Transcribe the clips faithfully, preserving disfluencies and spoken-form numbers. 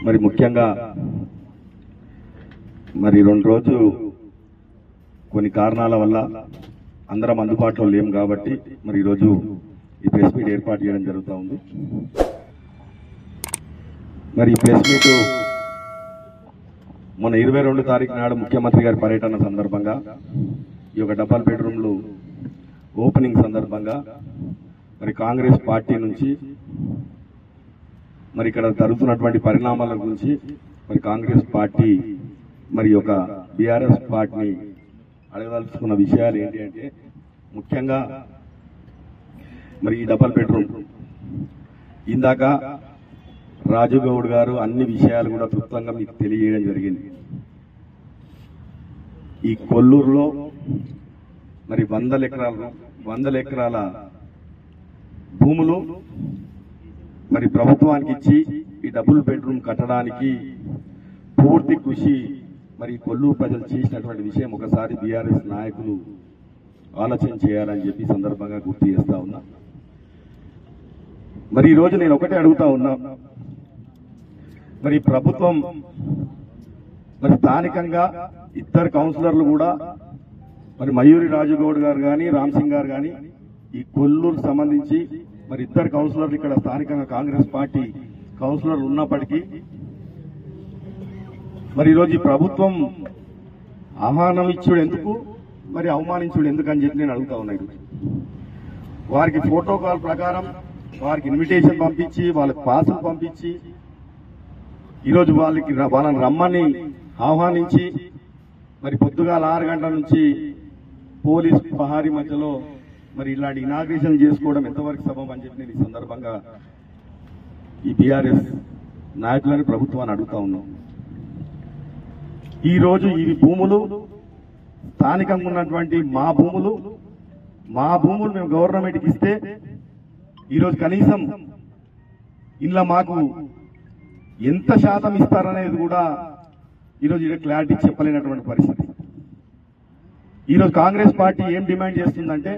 మరి ముఖ్యంగా మరి రెండు రోజులు కొన్ని కారణాల వల్ల అందరం అందుబాటులో లేం కాబట్టి మరి ఈరోజు ఈ ప్రెస్ మీట్ ఏర్పాటు చేయడం జరుగుతూ ఉంది. మరి ఈ ప్రెస్ మీట్ మొన్న ఇరవై రెండు తారీఖు నాడు ముఖ్యమంత్రి గారి పర్యటన సందర్భంగా ఈ యొక్క డబల్ బెడ్రూమ్లు ఓపెనింగ్ సందర్భంగా మరి కాంగ్రెస్ పార్టీ నుంచి మరి ఇక్కడ జరుగుతున్నటువంటి పరిణామాల గురించి మరి కాంగ్రెస్ పార్టీ మరి ఒక బీఆర్ఎస్ పార్టీని అడగదలుచుకున్న విషయాలు ఏంటి అంటే ముఖ్యంగా మరి ఈ డబల్ బెడ్రూమ్ ఇందాక రాజు గౌడ్ గారు అన్ని విషయాలు కూడా క్లుప్తంగా మీకు తెలియజేయడం జరిగింది. ఈ కొల్లూరులో మరి వందల ఎకరాల వందల ఎకరాల భూములు మరి ప్రభుత్వానికి ఇచ్చి ఈ డబుల్ బెడ్రూమ్ కట్టడానికి పూర్తి కృషి మరి కొల్లూరు ప్రజలు చేసినటువంటి విషయం ఒకసారి బీఆర్ఎస్ నాయకులు ఆలోచన చేయాలని చెప్పి సందర్భంగా గుర్తు చేస్తా ఉన్నా. మరి ఈ రోజు నేను ఒకటే అడుగుతా ఉన్నా, మరి ప్రభుత్వం మరి స్థానికంగా ఇద్దరు కౌన్సిలర్లు కూడా మరి మయూరి రాజుగౌడ్ గారు కానీ రామ్ సింగ్ గారు కానీ ఈ కొల్లూరు సంబంధించి మరి ఇద్దరు కౌన్సిలర్లు ఇక్కడ స్థానికంగా కాంగ్రెస్ పార్టీ కౌన్సిలర్లు ఉన్నప్పటికీ మరి ఈరోజు ఈ ప్రభుత్వం ఆహ్వానం ఇచ్చుడు ఎందుకు మరి అవమానించుడు ఎందుకు అని చెప్పి నేను అడుగుతా ఉన్నాను. వారికి ప్రోటోకాల్ ప్రకారం వారికి ఇన్విటేషన్ పంపించి వాళ్ళకి పాసులు పంపించి ఈరోజు వాళ్ళకి వాళ్ళని రమ్మని ఆహ్వానించి మరి పొద్దుగాల ఆరు గంటల నుంచి పోలీస్ పహారీ మధ్యలో మరి ఇలాంటి ఇనాగ్రేషన్ చేసుకోవడం ఎంతవరకు సబబు అని చెప్పి నేను ఈ సందర్భంగా ఈ బీఆర్ఎస్ నాయకులని ప్రభుత్వాన్ని అడుగుతా ఉన్నాం. ఈ రోజు ఈ భూములు స్థానికంగా ఉన్నటువంటి మా భూములు మా భూములు మేము గవర్నమెంట్కి ఇస్తే ఈరోజు కనీసం ఇలా మాకు ఎంత శాతం ఇస్తారనేది కూడా ఈరోజు ఇక్కడ క్లారిటీ చెప్పలేనటువంటి పరిస్థితి. ఈరోజు కాంగ్రెస్ పార్టీ ఏం డిమాండ్ చేస్తుందంటే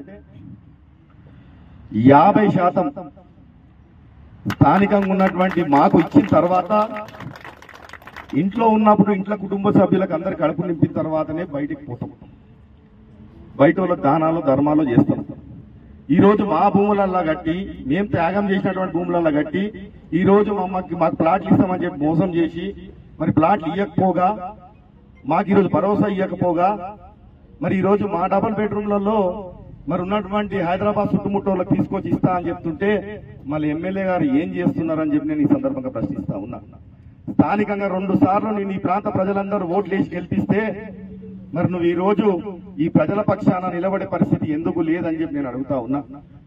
యాభై శాతం స్థానికంగా ఉన్నటువంటి మాకు ఇచ్చిన తర్వాత ఇంట్లో ఉన్నప్పుడు ఇంట్లో కుటుంబ సభ్యులకు అందరు కడుపు నింపిన తర్వాతనే బయటికి పోతాం, బయట వాళ్ళ దానాలు ధర్మాలు చేస్తాం. ఈ రోజు మా భూములల్లా కట్టి మేము త్యాగం చేసినటువంటి భూములల్లా కట్టి ఈ రోజు మమ్మకి మాకు ప్లాట్లు ఇస్తామని చెప్పి మోసం చేసి మరి ప్లాట్లు ఇవ్వకపోగా మాకు ఈరోజు భరోసా ఇవ్వకపోగా మరి ఈ రోజు మా డబల్ బెడ్రూమ్లలో మరి ఉన్నటువంటి హైదరాబాద్ చుట్టుముట్టోళ్ళకి తీసుకొచ్చి ఇస్తా అని చెప్తుంటే మళ్ళీ ఎమ్మెల్యే గారు ఏం చేస్తున్నారని చెప్పి నేను ఈ సందర్భంగా ప్రశ్నిస్తా ఉన్నా. స్థానికంగా రెండు సార్లు నేను ఈ ప్రాంత ప్రజలందరూ ఓట్లు వేసి గెలిపిస్తే మరి నువ్వు ఈ రోజు ఈ ప్రజల పక్షాన నిలబడే పరిస్థితి ఎందుకు లేదని చెప్పి నేను అడుగుతా ఉన్నా.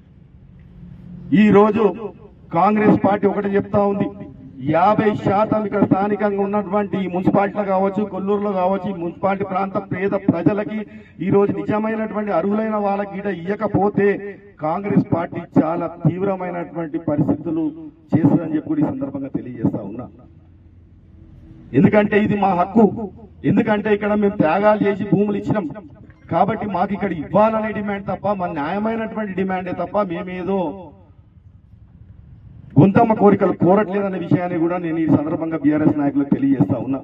ఈ రోజు కాంగ్రెస్ పార్టీ ఒకటి చెప్తా ఉంది, యాభై శాతం ఇక్కడ స్థానికంగా ఉన్నటువంటి ఈ మున్సిపాలిటీలో కావచ్చు కొల్లూరులో కావచ్చు ఈ మున్సిపాలిటీ ప్రాంత పేద ప్రజలకి ఈ రోజు నిజమైనటువంటి అర్హులైన వాళ్ళకి ఇట ఇవ్వకపోతే కాంగ్రెస్ పార్టీ చాలా తీవ్రమైనటువంటి పరిస్థితులు చేస్తుందని చెప్పి కూడా ఈ సందర్భంగా తెలియజేస్తా ఉన్నా. ఎందుకంటే ఇది మా హక్కు, ఎందుకంటే ఇక్కడ మేము త్యాగాలు చేసి భూములు ఇచ్చినాం కాబట్టి మాకు ఇక్కడ ఇవ్వాలనే డిమాండ్ తప్ప మన న్యాయమైనటువంటి డిమాండే తప్ప మేమేదో గొంతమ్మ కోరికలు కోరట్లేదనే విషయాన్ని కూడా నేను ఈ సందర్భంగా బీఆర్ఎస్ నాయకులకు తెలియజేస్తా ఉన్నా.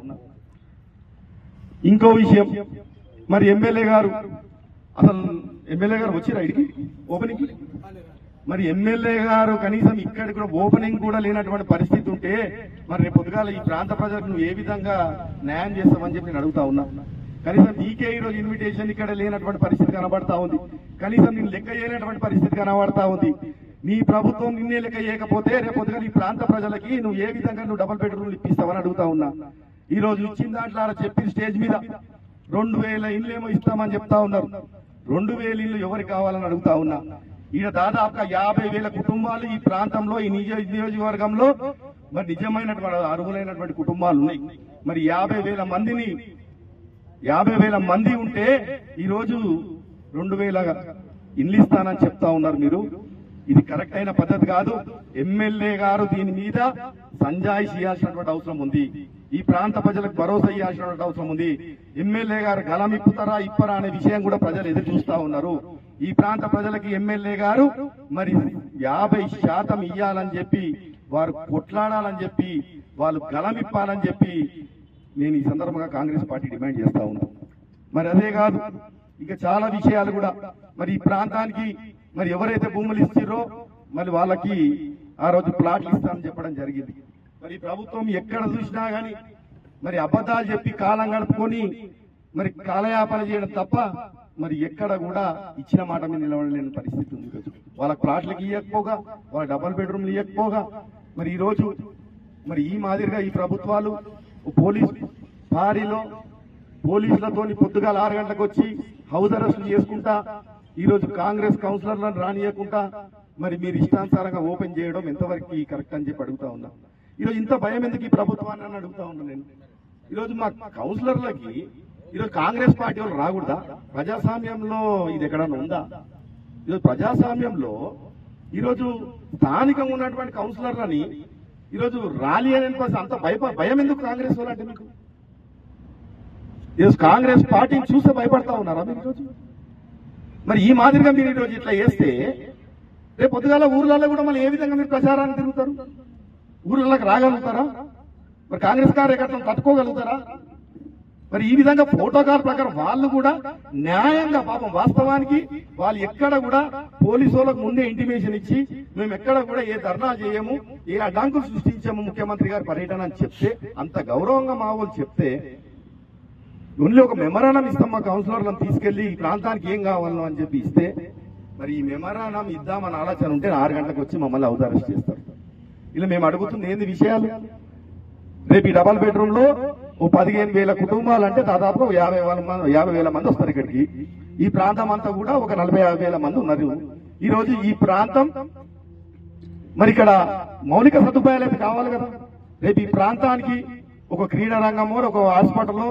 ఇంకో విషయం, మరి ఎమ్మెల్యే గారు అసలు ఎమ్మెల్యే గారు వచ్చి రైడ్కి ఓపెనింగ్ మరి ఎమ్మెల్యే గారు కనీసం ఇక్కడికి కూడా ఓపెనింగ్ కూడా లేనటువంటి పరిస్థితి ఉంటే మరి రేపు పొద్దుగాల ఈ ప్రాంత ప్రజలకు నువ్వు ఏ విధంగా న్యాయం చేస్తావని చెప్పి నేను అడుగుతా ఉన్నా. కనీసం నీకే ఈ రోజు ఇన్విటేషన్ ఇక్కడ లేనటువంటి పరిస్థితి కనబడతా ఉంది, కనీసం నేను లెక్క చేయనటువంటి పరిస్థితి కనబడతా ఉంది. నీ ప్రభుత్వం నిన్నే లెక్క చేయకపోతే రేపు పొద్దుగాల ఈ ప్రాంత ప్రజలకి నువ్వు ఏ విధంగా నువ్వు డబల్ బెడ్రూమ్లు ఇప్పిస్తావని అడుగుతా ఉన్నా. ఈ రోజు ఇచ్చిన దాంట్లో చెప్పిన స్టేజ్ మీద రెండు వేల ఇళ్ళు ఏమో ఇస్తామని చెప్తా ఉన్నారు. రెండు వేల ఇళ్ళు ఎవరికి కావాలని అడుగుతా ఉన్నా. ఈయన దాదాపుగా యాభై వేల కుటుంబాలు ఈ ప్రాంతంలో ఈ నిజ నియోజకవర్గంలో మరి నిజమైనటువంటి అర్హులైనటువంటి కుటుంబాలు ఉన్నాయి. మరి యాభై వేల మందిని యాభై వేల మంది ఉంటే ఈ రోజు రెండు వేల ఇల్లు ఇస్తానని చెప్తా ఉన్నారు మీరు. ఇది కరెక్ట్ అయిన పద్ధతి కాదు. ఎమ్మెల్యే గారు దీని మీద సంజాయిషి చేయాల్సినటువంటి అవసరం ఉంది. ఈ ప్రాంత ప్రజలకు భరోసా ఇవ్వాల్సినటువంటి అవసరం ఉంది. ఎమ్మెల్యే గారు గలం ఇప్పుతారా ఇప్పరా అనే విషయం కూడా ప్రజలు ఎదురు చూస్తా ఉన్నారు. ఈ ప్రాంత ప్రజలకి ఎమ్మెల్యే గారు మరి యాభై శాతం ఇవ్వాలని చెప్పి వారు కొట్లాడాలని చెప్పి వాళ్ళు గళమిప్పాలని చెప్పి నేను ఈ సందర్భంగా కాంగ్రెస్ పార్టీ డిమాండ్ చేస్తా ఉన్నాను. మరి అదే కాదు, ఇంకా చాలా విషయాలు కూడా మరి ఈ ప్రాంతానికి మరి ఎవరైతే భూములు ఇస్తారో మరి వాళ్ళకి ఆ రోజు ప్లాట్లు ఇస్తామని చెప్పడం జరిగింది. మరి ప్రభుత్వం ఎక్కడ చూసినా గానీ మరి అబద్ధాలు చెప్పి కాలం గడుపుకొని మరి కాలయాపన చేయడం తప్ప మరి ఎక్కడ కూడా ఇచ్చిన మాట మీద నిలబడలేని పరిస్థితి ఉంది. ఈరోజు వాళ్ళకి ప్లాట్లకి ఇవ్వకపోగా, వాళ్ళ డబల్ బెడ్రూమ్లు ఇవ్వకపోగా మరి ఈరోజు మరి ఈ మాదిరిగా ఈ ప్రభుత్వాలు పోలీస్ భారీలో పోలీసులతోని పొద్దుగాల ఆరు గంటలకు వచ్చి హౌస్ అరెస్టులు చేసుకుంటా ఈరోజు కాంగ్రెస్ కౌన్సిలర్లను రానియకుండా మరి మీరు ఇష్టానుసారంగా ఓపెన్ చేయడం ఎంతవరకు కరెక్ట్ అని చెప్పి అడుగుతా ఉన్నా. ఈరోజు ఇంత భయం ఎందుకు ఈ ప్రభుత్వాన్ని అని అడుగుతా ఉన్నా నేను. ఈరోజు మా కౌన్సిలర్లకి ఈరోజు కాంగ్రెస్ పార్టీ వాళ్ళు రాకూడదా? ప్రజాస్వామ్యంలో ఇది ఎక్కడన్నా ఉందా? ఈరోజు ప్రజాస్వామ్యంలో ఈరోజు స్థానికంగా ఉన్నటువంటి కౌన్సిలర్లని ఈరోజు ర్యాలీ అనే అంత భయ భయం ఎందుకు కాంగ్రెస్ వాళ్ళు అంటే మీకు? ఈరోజు కాంగ్రెస్ పార్టీని చూస్తే భయపడతా ఉన్నారా మీరు ఈరోజు? మరి ఈ మాదిరిగా మీరు ఈరోజు ఇట్లా చేస్తే రేపు పొద్దుగాల ఊర్లలో కూడా మళ్ళీ ఏ విధంగా మీరు ప్రచారాన్ని తిరుగుతారు? ఊర్లలోకి రాగలుగుతారా? మరి కాంగ్రెస్ కార్యకర్తలను తట్టుకోగలుగుతారా? మరి ఈ విధంగా ప్రోటోకాల్ ప్రకారం వాళ్ళు కూడా న్యాయంగా పాపం వాస్తవానికి వాళ్ళు ఎక్కడ కూడా పోలీసు వాళ్ళకు ముందే ఇంటిమేషన్ ఇచ్చి మేము ఎక్కడ కూడా ఏ ధర్నా చేయము, ఏ అడ్డంకులు సృష్టించాము ముఖ్యమంత్రి గారి పర్యటన అని చెప్తే, అంత గౌరవంగా మా వాళ్ళు చెప్తే ఓన్లీ ఒక మెమరానం ఇస్తాం మా కౌన్సిలర్లను తీసుకెళ్లి ఈ ప్రాంతానికి ఏం కావాలో అని చెప్పి ఇస్తే మరి ఈ మెమరానం ఇద్దామని ఆలోచన ఉంటే ఆరు గంటలకు వచ్చి మమ్మల్ని హౌస్ అరెస్ట్ చేస్తారు. ఇలా మేము అడుగుతుంది ఏంది విషయాలు? రేపు ఈ డబల్ బెడ్రూమ్ లో ఓ పదిహేను వేల కుటుంబాలు అంటే దాదాపు యాభై వేల మంది యాభై వేల మంది వస్తారు ఇక్కడికి. ఈ ప్రాంతం అంతా కూడా ఒక నలభై యాభై వేల మంది ఉన్నారు. ఈ రోజు ఈ ప్రాంతం మరి ఇక్కడ మౌలిక సదుపాయాలు అయితే కావాలి కదా. రేపు ఈ ప్రాంతానికి ఒక క్రీడా రంగమో, ఒక హాస్పిటల్లో,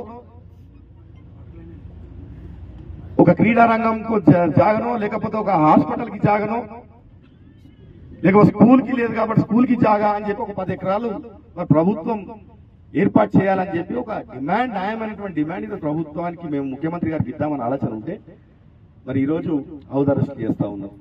ఒక క్రీడా రంగంకు జాగనో, లేకపోతే ఒక హాస్పిటల్ కి జాగనో, లేకపోతే స్కూల్ కి లేదు కాబట్టి స్కూల్ కి జాగా అని చెప్పి ఒక పది ఎకరాలు మరి ప్రభుత్వం ఏర్పాటు చేయాలని చెప్పి ఒక డిమాండ్, న్యాయమైనటువంటి డిమాండ్ ఇది ప్రభుత్వానికి మేము ముఖ్యమంత్రి గారికి ఇద్దామని ఆలోచన ఉంటే మరి ఈ రోజు హౌస్ అరెస్ట్ చేస్తా ఉన్నాం.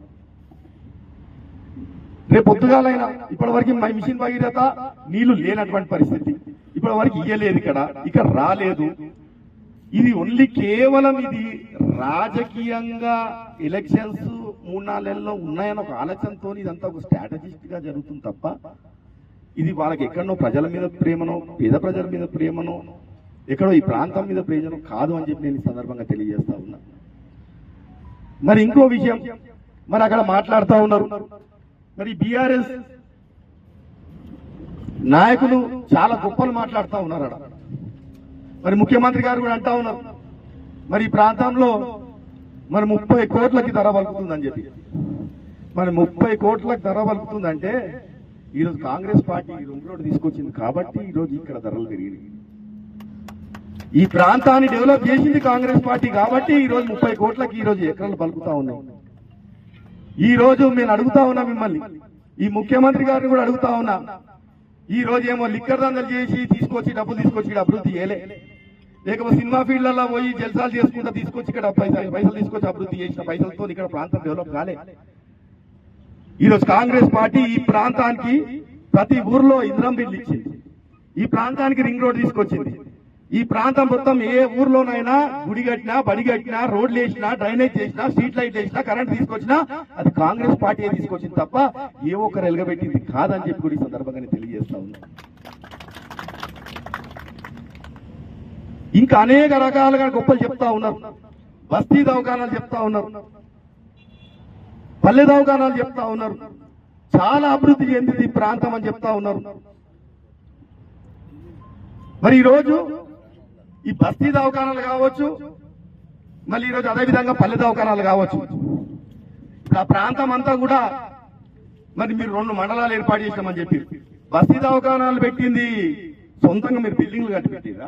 రేపు పొద్దుగాలైనా ఇప్పటి వరకు మై మిషన్ భగీరథ నీళ్లు లేనటువంటి పరిస్థితి, ఇప్పటి వరకు ఇయ్యలేదు, ఇక్కడ ఇక్కడ రాలేదు. ఇది ఓన్లీ కేవలం ఇది రాజకీయంగా ఎలక్షన్స్ మూడు నాలుగేళ్లలో ఉన్నాయని ఒక ఆలోచనతో ఇదంతా ఒక స్ట్రాటజిస్ట్ గా జరుగుతుంది తప్ప ఇది వాళ్ళకి ఎక్కడనో ప్రజల మీద ప్రేమనో, పేద ప్రజల మీద ప్రేమనో, ఎక్కడో ఈ ప్రాంతం మీద ప్రేమనో కాదు అని చెప్పి నేను ఈ సందర్భంగా తెలియజేస్తా ఉన్నా. మరి ఇంకో విషయం, మరి అక్కడ మాట్లాడుతూ ఉన్నారు మరి బీఆర్ఎస్ నాయకులు చాలా గొప్పలు మాట్లాడుతూ ఉన్నారు అక్కడ. మరి ముఖ్యమంత్రి గారు కూడా అంటా ఉన్నారు మరి ఈ ప్రాంతంలో మరి ముప్పై కోట్లకి ధర పలుకుతుందని చెప్పి. మరి ముప్పై కోట్లకు ధర పలుకుతుందంటే ఈరోజు కాంగ్రెస్ పార్టీ రింగ్ రోడ్ తీసుకొచ్చింది కాబట్టి ఈరోజు ఇక్కడ ధరలు పెరిగినాయి. ఈ ప్రాంతాన్ని డెవలప్ చేసింది కాంగ్రెస్ పార్టీ కాబట్టి ఈరోజు ముప్పై కోట్లకి ఈరోజు ఎకరాలు పలుకుతా ఉన్నాయి. ఈ రోజు నేను అడుగుతా ఉన్నా మిమ్మల్ని, ఈ ముఖ్యమంత్రి గారిని కూడా అడుగుతా ఉన్నా, ఈ రోజు ఏమో లిక్కర్ దందలు చేసి తీసుకొచ్చి డబ్బులు తీసుకొచ్చి అభివృద్ధి చేయలే, లేకపోతే సినిమా ఫీల్డ్లలో పోయి జల్సాలు చేసుకుంటా తీసుకొచ్చి ఇక్కడ పైసలు పైసలు తీసుకొచ్చి అభివృద్ధి చేసిన పైసలతో ఇక్కడ ప్రాంతం డెవలప్ కాలే. ఈరోజు కాంగ్రెస్ పార్టీ ఈ ప్రాంతానికి ప్రతి ఊర్లో ఇంద్రం బిల్లు ఇచ్చింది, ఈ ప్రాంతానికి రింగ్ రోడ్ తీసుకొచ్చింది. ఈ ప్రాంతం మొత్తం ఏ ఊర్లోనైనా గుడి కట్టినా, బడి కట్టినా, రోడ్లు వేసినా, డ్రైనేజ్ చేసినా, స్ట్రీట్ లైట్ వేసినా, కరెంట్ తీసుకొచ్చినా అది కాంగ్రెస్ పార్టీ తీసుకొచ్చింది తప్ప ఏ ఒక్కరు ఎలగబెట్టింది కాదని చెప్పి కూడా ఈ సందర్భంగా తెలియజేస్తా ఉన్నా. ఇంకా అనేక రకాలుగా గొప్పలు చెప్తా ఉన్నారు, బస్తీ దవాఖానాలు చెప్తా ఉన్నారు, పల్లె దవాఖానాలు చెప్తా ఉన్నారు, చాలా అభివృద్ధి చెందింది ఈ ప్రాంతం అని చెప్తా ఉన్నారు. మరి ఈరోజు ఈ బస్తీ దవాఖానాలు కావచ్చు, మళ్ళీ ఈరోజు అదేవిధంగా పల్లె దవాఖానాలు కావచ్చు, ఇప్పుడు ఆ ప్రాంతం అంతా కూడా మరి మీరు రెండు మండలాలు ఏర్పాటు చేసినామని చెప్పి బస్తీ దవాఖానాలు పెట్టింది సొంతంగా మీరు బిల్డింగ్లు కట్టి పెట్టిరా?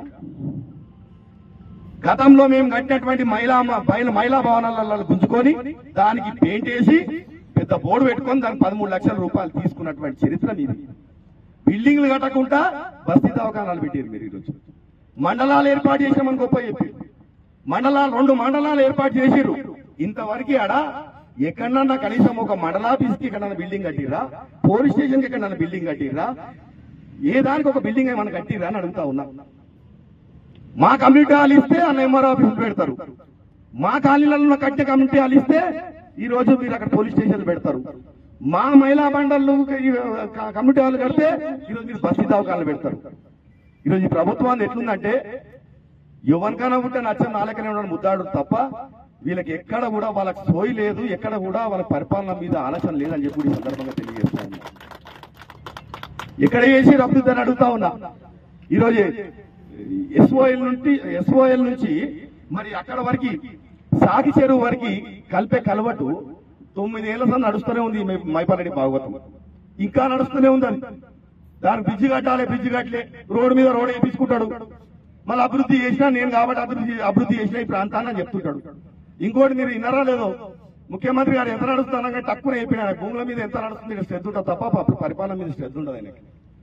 గతంలో మేము కట్టినటువంటి మహిళా మహిళా భవనాలలో గుంజుకొని దానికి పెయింట్ వేసి పెద్ద బోర్డు పెట్టుకొని దానికి పదమూడు లక్షల రూపాయలు తీసుకున్నటువంటి చరిత్ర మీది. బిల్డింగ్లు కట్టకుండా బస్తీ దవాఖానాలు పెట్టారు మీరు. ఈరోజు మండలాలు ఏర్పాటు చేసామని గొప్ప చెప్పి మండలాలు రెండు మండలాలు ఏర్పాటు చేసిరు. ఇంతవరకు ఆడ ఎక్కడన్నా కనీసం ఒక మండలాఫీస్కి ఎక్కడన్నా బిల్డింగ్ కట్టిర్రా? పోలీస్ స్టేషన్ కి ఎక్కడన్నా బిల్డింగ్ కట్టిర్రా? ఏ దానికి ఒక బిల్డింగ్ ఏమైనా కట్టిరా అని అడుగుతా ఉన్నా. మా కమ్యూనిటీ హాల్ ఇస్తే అన్న ఎంఆర్ ఆఫీసులు పెడతారు, మా కాలనీలలో కట్టిన కమ్యూనిటీ హాల్ ఇస్తే ఈ రోజు మీరు అక్కడ పోలీస్ స్టేషన్లు పెడతారు, మా మహిళా మండళ్ళు కమ్యూనిటీ హాల్ కడితే ఈరోజు మీరు బస్తీ దవాఖానాలు పెడతారు. ఈరోజు ఈ ప్రభుత్వాన్ని ఎట్లుందంటే ఎవరికైనా ఉంటే నచ్చని నాలుకనే ఉండడం ముద్దాడు తప్ప వీళ్ళకి ఎక్కడ కూడా వాళ్ళకి సోయి లేదు, ఎక్కడ కూడా వాళ్ళ పరిపాలన మీద ఆలోచన లేదని చెప్పి ఈ సందర్భంగా తెలియజేస్తా ఉన్నా. ఎక్కడ చేసి అభివృద్ధి అని అడుగుతా ఉన్నా. ఈరోజు ఎస్ఓఎల్ నుంచి ఎస్ఓఎల్ నుంచి మరి అక్కడ వరకు సాగి చెరువు వరకు కలిపే కలవటు తొమ్మిదేళ్ల సార్ నడుస్తూనే ఉంది మైపారెడ్డి భాగవతం, ఇంకా నడుస్తూనే ఉందని. దానికి బ్రిడ్జి కట్టాలి, బ్రిడ్జి కట్టలే, రోడ్డు మీద రోడ్ వేయించుకుంటాడు, మళ్ళీ అభివృద్ధి చేసినా నేను కాబట్టి అభివృద్ధి అభివృద్ధి చేసిన ఈ ప్రాంతాన్ని చెప్తుంటాడు. ఇంకోటి మీరు విన్నారా లేదో, ముఖ్యమంత్రి గారు ఎంత నడుస్తున్నాగా తక్కువ అయిపోయినా భూముల మీద ఎంత నడుస్తుంది శ్రద్ధ ఉంటుంది తప్ప పరిపాలన మీద శ్రద్ధ ఉండదు ఆయనకి.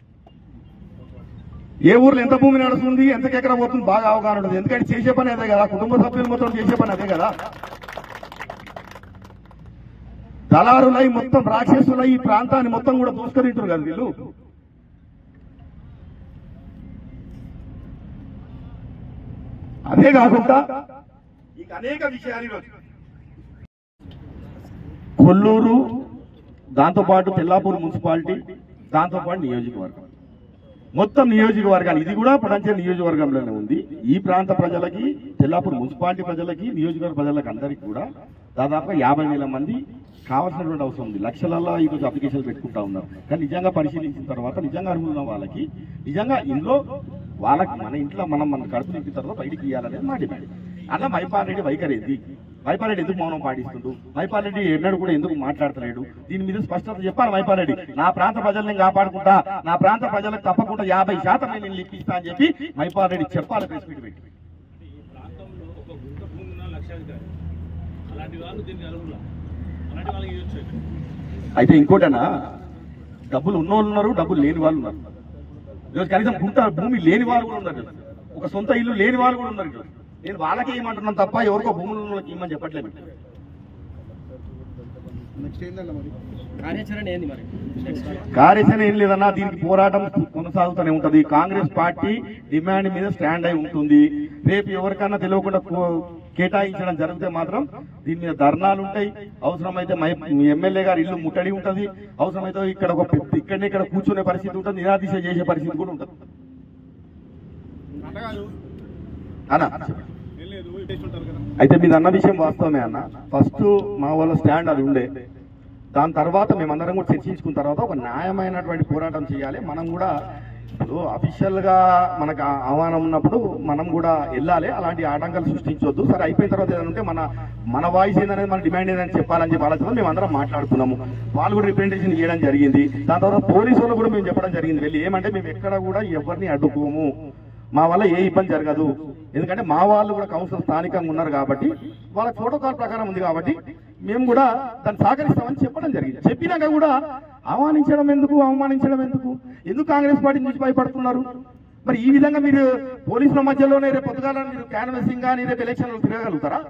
ఏ ఊర్లో ఎంత భూమి నడుస్తుంది, ఎంత ఎకరం పోతుంది బాగా అవగాహన ఉంటుంది. ఎందుకంటే చేసే పని అదే కదా, కుటుంబ సభ్యులు మొత్తం చేసే పని అదే కదా. దళారులై మొత్తం రాక్షసులై ఈ ప్రాంతాన్ని మొత్తం కూడా దూసుకరింటారు కదా వీళ్ళు. అదే కాకుండా ఇక అనేక విషయాలు ఈరోజు కొల్లూరు, దాంతోపాటు తెల్లాపూర్ మున్సిపాలిటీ, దాంతోపాటు నియోజకవర్గం, మొత్తం నియోజకవర్గాలు ఇది కూడా పడంచే నియోజకవర్గంలోనే ఉంది. ఈ ప్రాంత ప్రజలకి, తెల్లాపూర్ మున్సిపాలిటీ ప్రజలకి, నియోజకవర్గ ప్రజలకి అందరికీ కూడా దాదాపుగా యాభై వేల మంది కావాల్సినటువంటి అవసరం ఉంది. లక్షలలో ఈరోజు అప్లికేషన్లు పెట్టుకుంటా ఉన్నారు. కానీ నిజంగా పరిశీలించిన తర్వాత నిజంగా అర్హులున్న వాళ్ళకి నిజంగా ఇంట్లో వాళ్ళకి మన ఇంట్లో మనం మన కడుపు నింపిన తర్వాత బయటికి ఇవ్వాలనేది మా డిమాండ్. అలా మైపారెడ్డి వైఖరి ఏంది, మైపారెడ్డి ఎందుకు మౌనం పాటిస్తుండు, మైపారెడ్డి ఎన్నడూ కూడా ఎందుకు మాట్లాడతలేడు, దీని మీద స్పష్టత చెప్పాలి. మైపారెడ్డి నా ప్రాంత ప్రజల్ని కాపాడుకుంటా, నా ప్రాంత ప్రజలకు తప్పకుండా యాభై శాతం నేను లిప్పిస్తా అని చెప్పి మైపారెడ్డి చెప్పాలి ప్రెస్ మీట్ పెట్టి. అయితే ఇంకోటనా, డబ్బులు ఉన్నోళ్ళు ఉన్నారు, డబ్బులు లేని వాళ్ళు ఉన్నారు. ఈరోజు కనీసం గుంట భూమి లేని వాళ్ళు కూడా ఉన్నారు, ఒక సొంత ఇల్లు లేని వాళ్ళు కూడా ఉన్నారు. ఈరోజు నేను వాళ్ళకి ఏమంటున్నాను తప్ప ఎవరికో భూములు ఇవ్వమని చెప్పట్లేదు. కార్యాచరణ ఏం లేదన్నా, దీనికి పోరాటం కొనసాగుతూనే ఉంటది. కాంగ్రెస్ పార్టీ డిమాండ్ మీద స్టాండ్ అయి ఉంటుంది. రేపు ఎవరికన్నా తెలియకుండా కేటాయించడం జరిగితే మాత్రం దీని మీద ధర్నాలు ఉంటాయి. అవసరమైతే ఎమ్మెల్యే గారి ఇల్లు ముట్టడి ఉంటుంది, అవసరమైతే ఇక్కడ ఒక ఇక్కడనే ఇక్కడ కూర్చునే పరిస్థితి ఉంటుంది, నిరాదీశ చేసే పరిస్థితి కూడా ఉంటుంది. అన్న అయితే మీద అన్న విషయం వాస్తవమే అన్న. ఫస్ట్ మా వాళ్ళ స్టాండ్ అది ఉండే, దాని తర్వాత మేమందరం కూడా చర్చించుకున్న తర్వాత ఒక న్యాయమైనటువంటి పోరాటం చేయాలి. మనం కూడా ఇప్పుడు అఫీషియల్ గా మనకు ఆహ్వానం ఉన్నప్పుడు మనం కూడా వెళ్ళాలి, అలాంటి ఆటంకాలు సృష్టించొద్దు. సరే అయిపోయిన తర్వాత ఏదంటే మన మన వాయిస్ ఏందనేది మన డిమాండ్ ఏదని చెప్పాలని చెప్పి ఆలోచన మేము అందరం మాట్లాడుకున్నాము. వాళ్ళు కూడా రిప్రజెంటేషన్ చేయడం జరిగింది. దాని తర్వాత పోలీసు వాళ్ళు కూడా మేము చెప్పడం జరిగింది వెళ్ళి, ఏమంటే మేము ఎక్కడ కూడా ఎవరిని అడ్డుకోము, మా వల్ల ఏ ఇబ్బంది జరగదు. ఎందుకంటే మా వాళ్ళు కూడా కౌన్సిలర్ స్థానికంగా ఉన్నారు కాబట్టి వాళ్ళ ప్రోటోకాల్ ప్రకారం ఉంది కాబట్టి మేము కూడా దాన్ని సహకరిస్తామని చెప్పడం జరిగింది. చెప్పినాక కూడా ఆహ్వానించడం ఎందుకు, అవమానించడం ఎందుకు, ఎందుకు కాంగ్రెస్ పార్టీ నుంచి భయపడుతున్నారు? మరి ఈ విధంగా మీరు పోలీసుల మధ్యలోనే రేపు పొద్దుగాల మీరు క్యాన్వసింగ్ కానీ రేపు ఎలక్షన్లు తిరగలుగుతారా?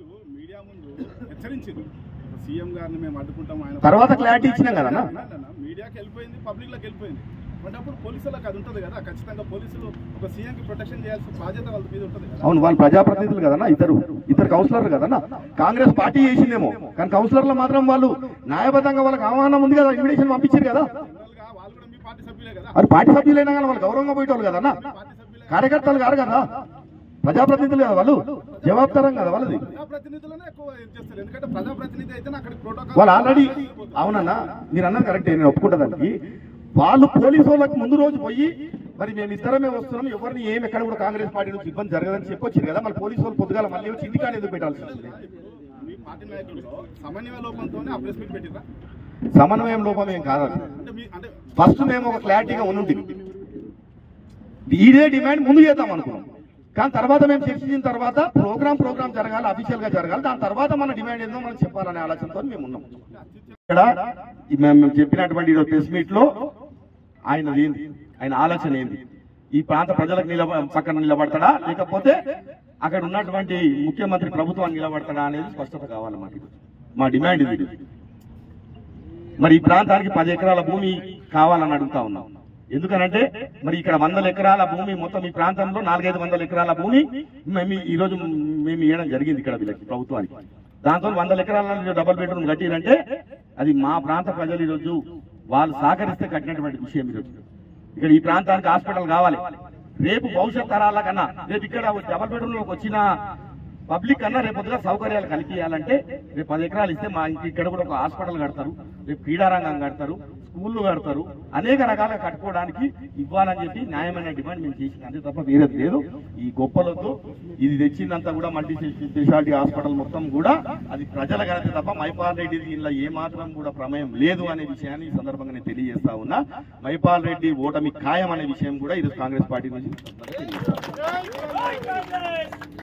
తర్వాత క్లారిటీ ఇచ్చినాం కదా, మీడియాకి వెళ్ళిపోయింది, పబ్లిక్ లోకి వెళ్ళిపోయింది. అప్పుడు పోలీసులకు అది ఉంటుంది కదా, ఖచ్చితంగా పోలీసులు ఒక సీఎంకి ప్రొటెక్షన్ చేయాల్సిన బాధ్యత వాళ్ళ మీద ఉంటుంది కదా. అవును, వాళ్ళు ప్రజాప్రతినిధులు కదన్నా, ఇద్దరు ఇద్దరు కౌన్సిలర్లు కదన్నా. కాంగ్రెస్ పార్టీ చేసిందేమో కానీ కౌన్సిలర్లు మాత్రం వాళ్ళు న్యాయబద్ధంగా వాళ్ళకి ఆహ్వానం ఉంది కదా, ఇన్విటేషన్ పంపించారు కదా. అది పార్టీ సభ్యులైనా కానీ వాళ్ళు గౌరవంగా పోయేటోళ్ళు కదన్నా, కార్యకర్తలు కాదు కదా, ప్రజాప్రతినిధులు కదా, వాళ్ళు జవాబుదారం కదా వాళ్ళది. వాళ్ళు ఆల్రెడీ అవునన్నా మీరు అన్నది కరెక్టే, నేను ఒప్పుకుంటా దానికి. వాళ్ళు పోలీసు వాళ్ళకి ముందు రోజు పోయి మరి మేము ఇద్దరమే వస్తున్నాం, ఎవరిని ఏం ఎక్కడ కూడా కాంగ్రెస్ పార్టీ నుంచి ఇబ్బంది జరగదని చెప్పొచ్చారు కదా. మళ్ళీ పోలీసు వాళ్ళు పొద్దుగాల మళ్ళీ వచ్చి ఇంటికాడ ఎందుకు పెట్టాల్సి వస్తుంది? సమన్వయం లోపం ఏం కాదు, ఫస్ట్ మేము ఒక క్లారిటీగా ఉండి ఇదే డిమాండ్ ముందు చేద్దాం అనుకున్నాం. కానీ తర్వాత మేము చర్చించిన తర్వాత ప్రోగ్రామ్ ప్రోగ్రామ్ జరగాలి, అఫీషియల్ గా జరగాలి, దాని తర్వాత మన డిమాండ్ ఏందో మనం చెప్పాలనే ఆలోచనతో మేము ఉన్నాం. ఇక్కడ మేము చెప్పినటువంటి ఈరోజు ప్రెస్ మీట్ లో ఆయన ఏంది, ఆయన ఆలోచన ఏంది, ఈ ప్రాంత ప్రజలకు నిలబ పక్కన నిలబడతాడా లేకపోతే అక్కడ ఉన్నటువంటి ముఖ్యమంత్రి ప్రభుత్వాన్ని నిలబడతాడా అనేది స్పష్టత కావాలి మాకు. మా డిమాండ్ ఇది. మరి ఈ ప్రాంతానికి పది ఎకరాల భూమి కావాలని అడుగుతా ఉన్నాం. ఎందుకనంటే మరి ఇక్కడ వందల ఎకరాల భూమి మొత్తం ఈ ప్రాంతంలో నాలుగైదు వందల ఎకరాల భూమి మేము ఈ రోజు మేము ఇవ్వడం జరిగింది ఇక్కడ వీళ్ళకి ప్రభుత్వానికి. దాంతో వందల ఎకరాల డబుల్ బెడ్రూమ్ కట్టిరంటే అది మా ప్రాంత ప్రజలు ఈరోజు వాళ్ళు సహకరిస్తే కట్టినటువంటి విషయం. ఈరోజు ఇక్కడ ఈ ప్రాంతానికి హాస్పిటల్ కావాలి. రేపు భవిష్యత్ తరాల కన్నా రేపు ఇక్కడ డబుల్ బెడ్రూమ్ లోకి వచ్చిన పబ్లిక్ కన్నా రేపు పొద్దుగా సౌకర్యాలు కల్పించాలంటే రేపు పది ఎకరాలు ఇస్తే మా ఇక్కడ కూడా ఒక హాస్పిటల్ కడతారు, రేపు క్రీడారంగం కడతారు, స్కూళ్ళు కడతారు, అనేక రకాలుగా కట్టుకోవడానికి ఇవ్వాలని చెప్పి న్యాయమైన డిమాండ్ మేము చేసింది. అంతే తప్ప వేరే లేదు. ఈ గొప్పలతో ఇది తెచ్చిందంతా కూడా మల్టీ స్పెషాలిటీ హాస్పిటల్ మొత్తం కూడా అది ప్రజల గణతే తప్ప మైపాల్ రెడ్డి దీనిలో ఏ మాత్రం కూడా ప్రమేయం లేదు అనే విషయాన్ని ఈ సందర్భంగా నేను తెలియజేస్తా ఉన్నా. మైపాల్ రెడ్డి ఓటమి ఖాయం అనే విషయం కూడా ఈరోజు కాంగ్రెస్ పార్టీ నుంచి